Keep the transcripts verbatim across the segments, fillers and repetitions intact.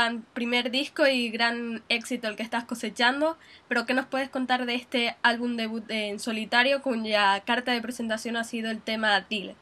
gran primer disco y gran éxito el que estás cosechando, pero ¿qué nos puedes contar de este álbum debut en solitario cuya carta de presentación ha sido el tema Dile?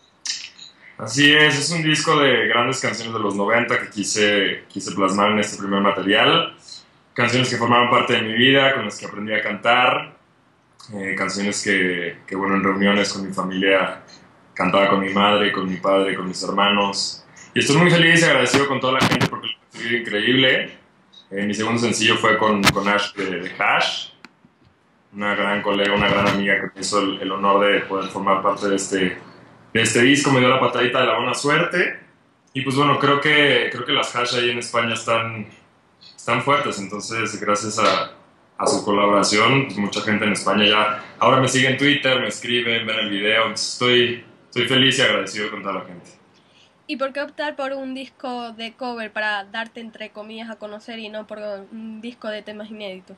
Así es, es un disco de grandes canciones de los noventa que quise, quise plasmar en este primer material. Canciones que formaron parte de mi vida, con las que aprendí a cantar. Eh, canciones que, que, bueno, en reuniones con mi familia cantaba con mi madre, con mi padre, con mis hermanos. Y estoy muy feliz y agradecido con toda la gente porque lo he recibido increíble. Eh, mi segundo sencillo fue con, con Ash de, de Hash, una gran colega, una gran amiga que me hizo el, el honor de poder formar parte de este, de este disco. Me dio la patadita de la buena suerte. Y pues bueno, creo que, creo que las Hash ahí en España están, están fuertes. Entonces, gracias a, a su colaboración, pues mucha gente en España ya ahora me sigue en Twitter, me escriben, ven el video. Entonces estoy, estoy feliz y agradecido con toda la gente. ¿Y por qué optar por un disco de cover para darte, entre comillas, a conocer y no por un disco de temas inéditos?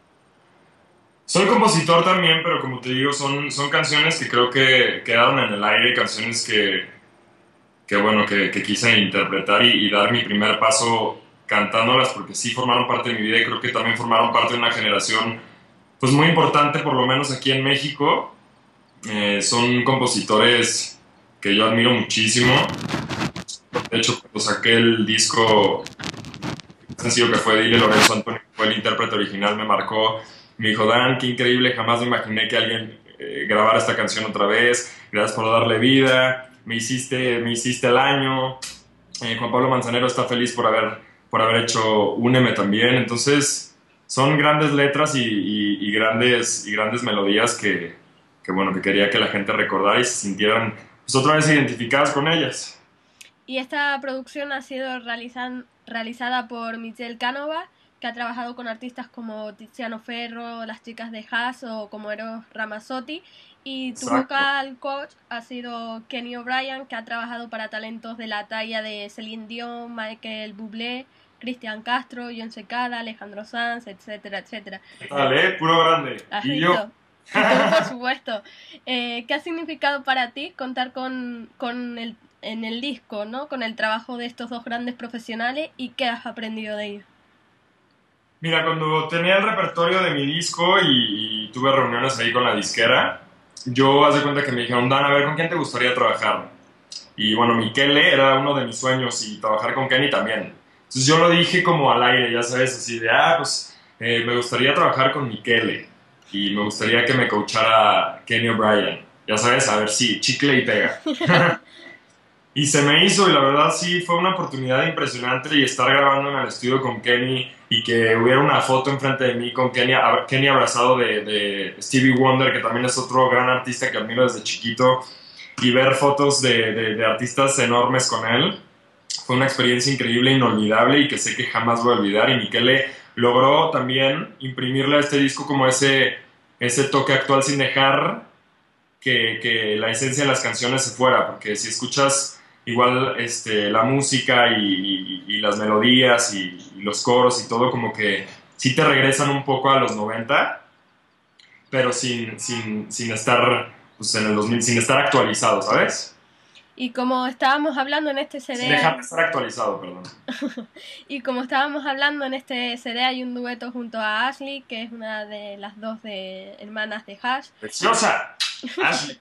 Soy compositor también, pero como te digo, son, son canciones que creo que quedaron en el aire, canciones que, que bueno, que, que quise interpretar y, y dar mi primer paso cantándolas, porque sí formaron parte de mi vida y creo que también formaron parte de una generación pues muy importante, por lo menos aquí en México. Eh, son compositores que yo admiro muchísimo. De hecho, cuando saqué el disco, el sencillo que fue Dile, Lorenzo Antonio, que fue el intérprete original, me marcó. Me dijo: Dan, qué increíble, jamás me imaginé que alguien eh, grabara esta canción otra vez. Gracias por darle vida. Me hiciste, me hiciste el año. Eh, Juan Pablo Manzanero está feliz por haber, por haber hecho Úneme también. Entonces, son grandes letras y, y, y, grandes, y grandes melodías que, que, bueno, que quería que la gente recordara y se sintieran pues, otra vez identificadas con ellas. Y esta producción ha sido realizan, realizada por Michelle Canova, que ha trabajado con artistas como Tiziano Ferro, las chicas de Hash o como Eros Ramazzotti. Y tu Exacto. vocal coach ha sido Kenny O'Brien, que ha trabajado para talentos de la talla de Celine Dion, Michael Bublé, Cristian Castro, John Secada, Alejandro Sanz, etcétera, etcétera. ¿Qué tal, eh? Puro grande. ¿Has Y visto? yo. Y tú, por supuesto. Eh, ¿Qué ha significado para ti contar con, con el, en el disco, ¿no? Con el trabajo de estos dos grandes profesionales y qué has aprendido de ellos? Mira, cuando tenía el repertorio de mi disco y, y tuve reuniones ahí con la disquera, yo haz de cuenta que me dijeron: Dan, a ver, ¿con quién te gustaría trabajar? Y bueno, Michele era uno de mis sueños y trabajar con Kenny también. Entonces yo lo dije como al aire, ya sabes, así de, ah, pues eh, me gustaría trabajar con Michele y me gustaría que me coachara Kenny O'Brien. Ya sabes, a ver, sí, chicle y pega. Y se me hizo, y la verdad sí, fue una oportunidad impresionante y estar grabando en el estudio con Kenny y que hubiera una foto enfrente de mí con Kenny, Kenny abrazado de, de Stevie Wonder, que también es otro gran artista que admiro desde chiquito, y ver fotos de, de, de artistas enormes con él. Fue una experiencia increíble, inolvidable y que sé que jamás voy a olvidar. Y Michele logró también imprimirle a este disco como ese, ese toque actual sin dejar que, que la esencia de las canciones se fuera, porque si escuchas igual este, la música y, y, y las melodías y, y los coros y todo, como que sí te regresan un poco a los noventa, pero sin, sin, sin estar pues, en el dos mil, sin estar actualizado, ¿sabes? Y como estábamos hablando en este C D... Sin dejar de estar actualizado, perdón. Y como estábamos hablando en este C D, hay un dueto junto a Ashley, que es una de las dos de hermanas de Hash. ¡Preciosa! Ashley.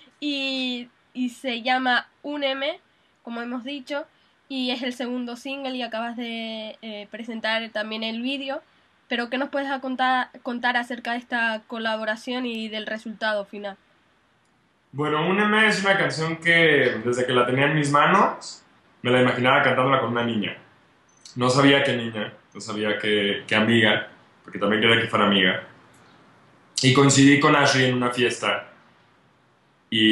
y, y se llama Úneme, como hemos dicho, y es el segundo single y acabas de eh, presentar también el vídeo. Pero ¿qué nos puedes contar, contar acerca de esta colaboración y del resultado final? Bueno, Úneme es una canción que desde que la tenía en mis manos me la imaginaba cantándola con una niña. No sabía qué niña, no sabía qué, qué amiga, porque también quería que fuera amiga. Y coincidí con Ashley en una fiesta y,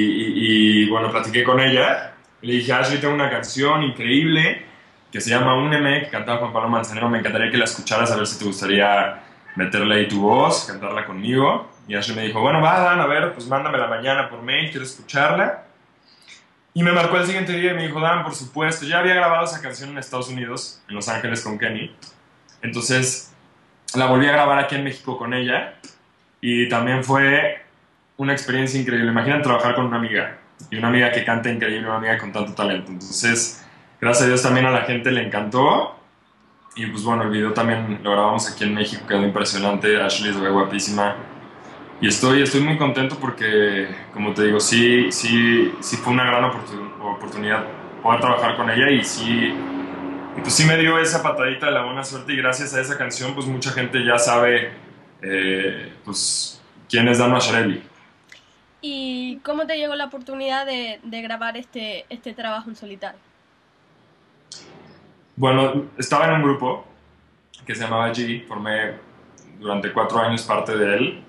y, y bueno, platiqué con ella. Le dije: Ashley, tengo una canción increíble que se llama Úneme, que cantaba Juan Pablo Manzanero, me encantaría que la escucharas, a ver si te gustaría meterle ahí tu voz, cantarla conmigo. Y Ashley me dijo: bueno, va, Dan, a ver, pues mándamela mañana por mail, quiero escucharla. Y me marcó el siguiente día y me dijo: Dan, por supuesto. Ya había grabado esa canción en Estados Unidos, en Los Ángeles con Kenny. Entonces la volví a grabar aquí en México con ella y también fue una experiencia increíble. Imagínate trabajar con una amiga, y una amiga que canta increíble, una amiga con tanto talento. Entonces, gracias a Dios también a la gente le encantó Y pues bueno, el video también lo grabamos aquí en México, quedó impresionante, Ashley se ve guapísima. Y estoy, estoy muy contento porque, como te digo, sí, sí, sí fue una gran oportun- oportunidad poder trabajar con ella y sí, y pues sí me dio esa patadita de la buena suerte y gracias a esa canción pues mucha gente ya sabe eh, pues quién es Dan Masharelli. ¿Y cómo te llegó la oportunidad de, de grabar este, este trabajo en solitario? Bueno, estaba en un grupo que se llamaba G, formé durante cuatro años parte de él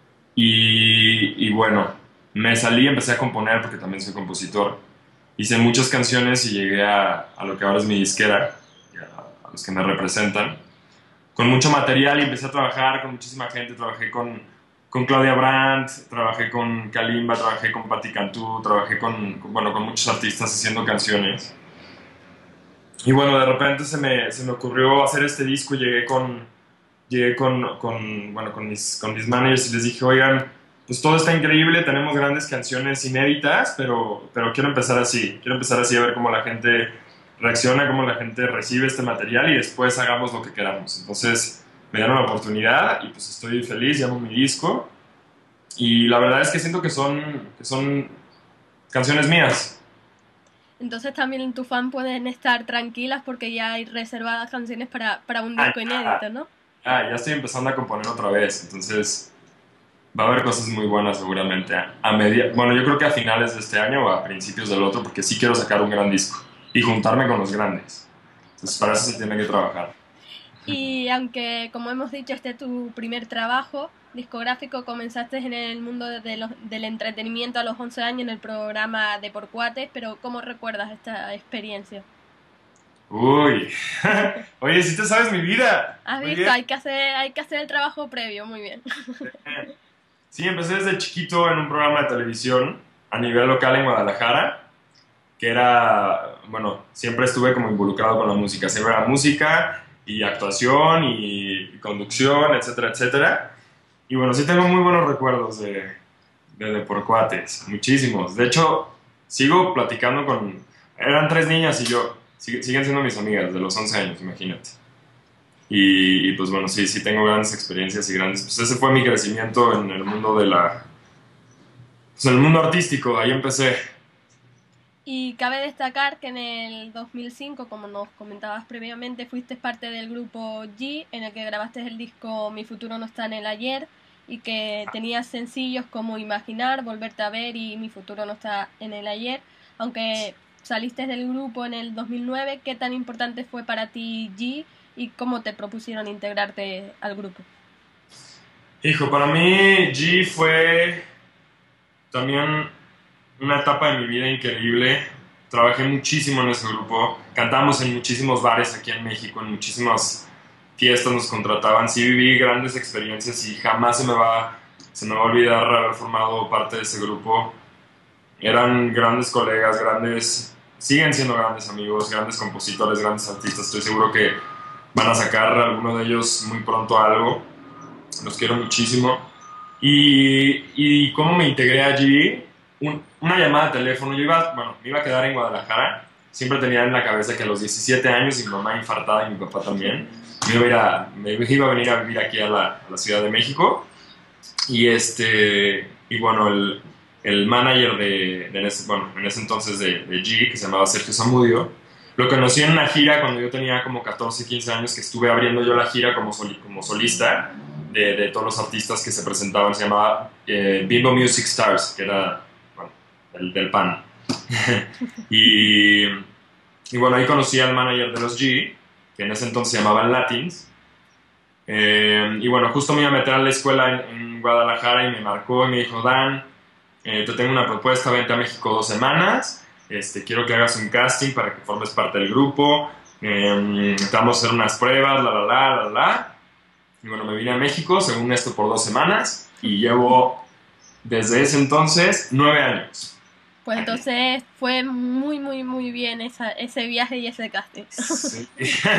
y, y bueno, me salí, empecé a componer porque también soy compositor. Hice muchas canciones y llegué a, a lo que ahora es mi disquera, y a, a los que me representan, con mucho material y empecé a trabajar con muchísima gente. Trabajé con, con Claudia Brandt, trabajé con Kalimba, trabajé con Patti Cantú, trabajé con, con, bueno, con muchos artistas haciendo canciones. Y bueno, de repente se me, se me ocurrió hacer este disco y llegué con, llegué con, con, bueno, con, mis, con mis managers y les dije, oigan, pues todo está increíble, tenemos grandes canciones inéditas, pero, pero quiero empezar así, quiero empezar así a ver cómo la gente reacciona, cómo la gente recibe este material y después hagamos lo que queramos. Entonces me dieron la oportunidad y pues estoy feliz, llamo mi disco y la verdad es que siento que son, que son canciones mías. Entonces también tus fans pueden estar tranquilas porque ya hay reservadas canciones para, para un Ah, disco inédito, ¿no? ya, ya estoy empezando a componer otra vez, entonces va a haber cosas muy buenas seguramente a, a media, bueno, yo creo que a finales de este año o a principios del otro, porque sí quiero sacar un gran disco y juntarme con los grandes. Entonces para eso se tiene que trabajar. Y aunque, como hemos dicho, este es tu primer trabajo discográfico, comenzaste en el mundo de los, del entretenimiento a los once años en el programa de Por Cuates, pero ¿cómo recuerdas esta experiencia? Uy, oye, si te sabes mi vida. ¿Has Muy visto? bien. Hay que hacer, hay que hacer el trabajo previo, muy bien. Sí, empecé desde chiquito en un programa de televisión a nivel local en Guadalajara, que era, bueno, siempre estuve como involucrado con la música, siempre era música y actuación y conducción, etcétera, etcétera. Y bueno, sí tengo muy buenos recuerdos de, de, de Por Cuates, muchísimos. De hecho, sigo platicando con... Eran tres niñas y yo, sig- siguen siendo mis amigas de los once años, imagínate. Y, y, pues bueno, sí, sí tengo grandes experiencias y grandes... Pues ese fue mi crecimiento en el mundo de la... Pues en el mundo artístico, ahí empecé. Y cabe destacar que en el dos mil cinco, como nos comentabas previamente, fuiste parte del grupo G, en el que grabaste el disco Mi futuro no está en el ayer, y que tenías sencillos como Imaginar, Volverte a ver y Mi futuro no está en el ayer. Aunque saliste del grupo en el dos mil nueve, ¿qué tan importante fue para ti G y cómo te propusieron integrarte al grupo? Hijo, para mí G fue también una etapa de mi vida increíble. Trabajé muchísimo en ese grupo. Cantamos en muchísimos bares aquí en México, en muchísimas fiestas nos contrataban. Sí viví grandes experiencias y jamás se me va, se me va a olvidar haber formado parte de ese grupo. Eran grandes colegas, grandes, siguen siendo grandes amigos, grandes compositores, grandes artistas. Estoy seguro que van a sacar alguno de ellos muy pronto algo. Los quiero muchísimo. Y, y cómo me integré allí, un, una llamada de teléfono. Yo iba, bueno, me iba a quedar en Guadalajara. Siempre tenía en la cabeza que a los diecisiete años, y mi mamá infartada y mi papá también, me iba a, ir a, me iba a venir a vivir aquí a la, a la Ciudad de México. Y, este, y bueno, el, el manager de, de en ese, bueno, en ese entonces de, de G, que se llamaba Sergio Zamudio, lo conocí en una gira cuando yo tenía como catorce, quince años, que estuve abriendo yo la gira como, soli, como solista de, de, todos los artistas que se presentaban. Se llamaba eh, Bimbo Music Stars, que era, bueno, el, del pan. y, y bueno, ahí conocí al manager de los G, que en ese entonces se llamaban Latins. Eh, y bueno, justo me iba a meter a la escuela en, en Guadalajara y me marcó y me dijo, Dan, eh, te tengo una propuesta, vente a México dos semanas, este, quiero que hagas un casting para que formes parte del grupo, eh, te vamos a hacer unas pruebas, la, la, la, la, la. Y bueno, me vine a México, según esto, por dos semanas y llevo desde ese entonces nueve años. Pues entonces fue muy, muy, muy bien esa, ese viaje y ese casting. Sí.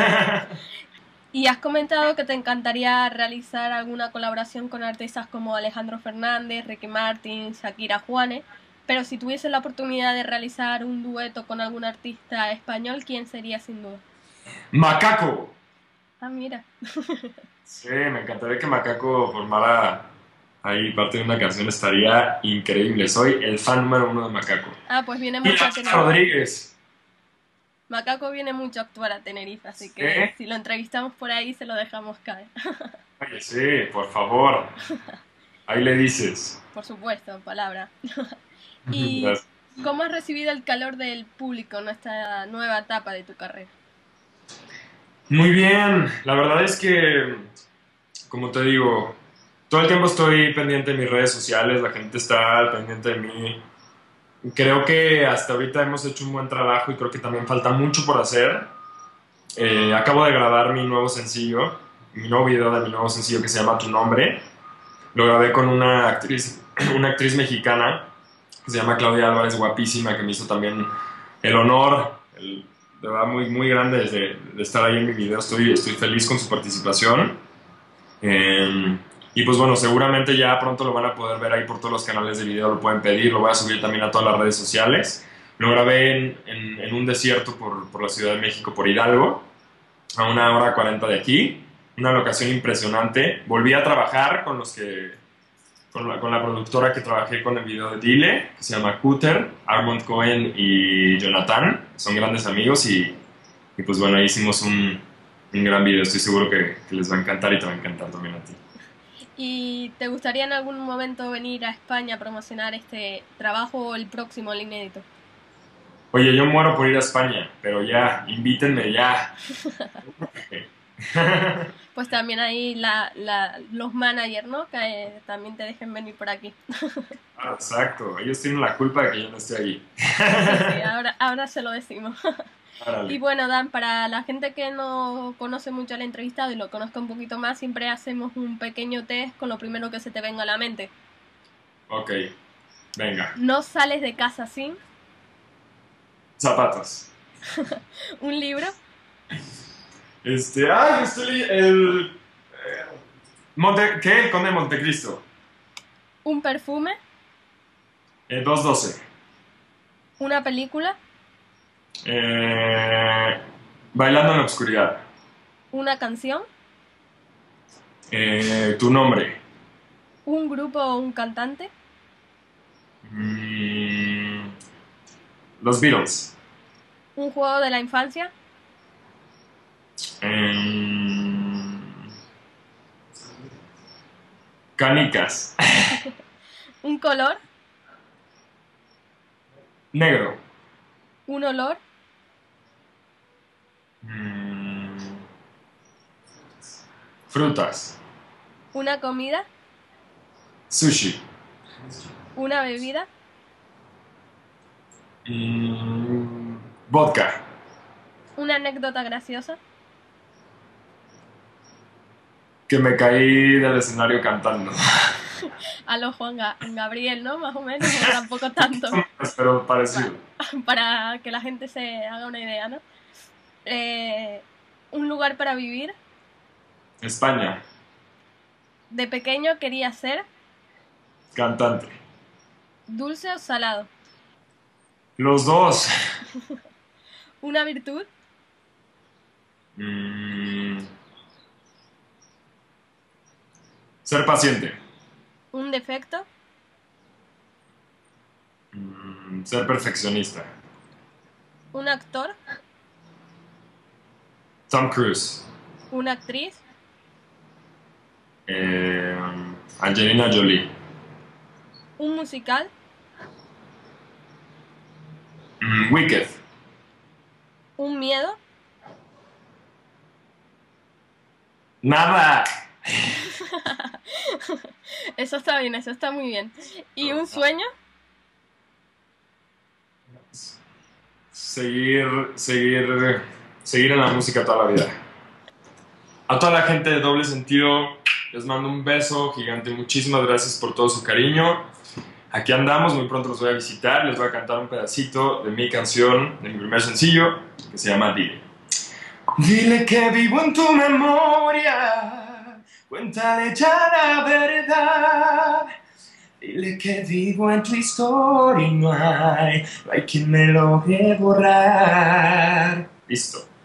Y has comentado que te encantaría realizar alguna colaboración con artistas como Alejandro Fernández, Ricky Martin, Shakira, Juanes, pero si tuviese la oportunidad de realizar un dueto con algún artista español, ¿quién sería sin duda? Macaco. Ah, mira. Sí, me encantaría que Macaco formara ahí parte de una canción, estaría increíble. Soy el fan número uno de Macaco. Ah, pues viene Y mucho a Lupita Tenerife. Rodríguez. Macaco viene mucho a actuar a Tenerife, así Sí. que si lo entrevistamos por ahí se lo dejamos caer. Oye, sí, por favor. Ahí le dices. Por supuesto, palabra. ¿Y Gracias. cómo has recibido el calor del público en esta nueva etapa de tu carrera? Muy bien, la verdad es que, como te digo, todo el tiempo estoy pendiente de mis redes sociales, la gente está al pendiente de mí. Creo que hasta ahorita hemos hecho un buen trabajo y creo que también falta mucho por hacer. Eh, acabo de grabar mi nuevo sencillo, mi nuevo video de mi nuevo sencillo que se llama Tu Nombre. Lo grabé con una actriz, una actriz mexicana que se llama Claudia Álvarez, guapísima, que me hizo también el honor, el, de verdad muy, muy grande de, de estar ahí en mi video. Estoy, estoy feliz con su participación. Eh, y pues bueno, seguramente ya pronto lo van a poder ver ahí por todos los canales de video, lo pueden pedir, lo voy a subir también a todas las redes sociales. Lo grabé en, en, en un desierto por, por la Ciudad de México, por Hidalgo, a una hora cuarenta de aquí, una locación impresionante. Volví a trabajar con los que, con la, con la productora que trabajé con el video de Dile, que se llama Cutter, Armand Cohen y Jonathan, son grandes amigos y, y pues bueno, ahí hicimos un, un gran video, estoy seguro que, que les va a encantar y te va a encantar también a ti. ¿Y te gustaría en algún momento venir a España a promocionar este trabajo o el próximo, el inédito? Oye, yo muero por ir a España, pero ya, invítenme ya. Pues también ahí la, la, los managers, ¿no? Que eh, también te dejen venir por aquí. Ah, exacto, ellos tienen la culpa de que yo no esté allí. Sí, sí, ahora, ahora se lo decimos. Árale. Y bueno, Dan, para la gente que no conoce mucho al entrevistado y lo conozca un poquito más, siempre hacemos un pequeño test con lo primero que se te venga a la mente. Ok, venga. No sales de casa sin Zapatos. un libro, Este, ay, estoy el... eh, Monte, ¿qué? El Conde de Montecristo. un perfume, Eh, dos doce. una película, Eh, Bailando en la oscuridad. una canción, Eh, tu nombre. un grupo o un cantante, Mm, los Beatles. un juego de la infancia, Em, canicas. un color, Negro. un olor, Mm, frutas. una comida, Sushi. una bebida, Mm, vodka. una anécdota graciosa. Que me caí del escenario cantando. A lo Juan Ga- Gabriel, ¿no? Más o menos, o tampoco tanto. Pero parecido. Para que la gente se haga una idea, ¿no? Eh, un lugar para vivir. España. De pequeño quería ser Cantante. dulce o salado. Los dos. Una virtud, Mm, ser paciente. un defecto, Mm, ser perfeccionista. un actor, Tom Cruise. una actriz, Eh, Angelina Jolie. un musical, Mm, Wicked. un miedo, Nada. eso está bien, eso está muy bien. ¿Y un sueño? Seguir, seguir, seguir en la música toda la vida. A toda la gente de Doble Sentido les mando un beso gigante. Muchísimas gracias por todo su cariño. Aquí andamos, muy pronto los voy a visitar. Les voy a cantar un pedacito de mi canción, de mi primer sencillo, que se llama Dile. Dile que vivo en tu memoria, cuéntale ya la verdad. Dile que vivo en tu historia y no hay, no hay quien me logre borrar. Listo.